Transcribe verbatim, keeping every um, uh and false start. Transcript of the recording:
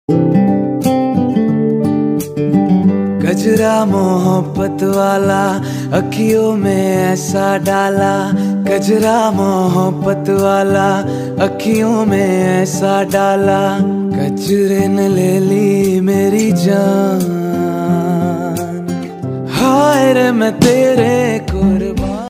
गजरा मोहब्बत वाला अखियों में ऐसा डाला, गजरा मोहब्बत वाला अखियों में ऐसा डाला, गजरे ने ले ली मेरी जान। हाय रे मैं तेरे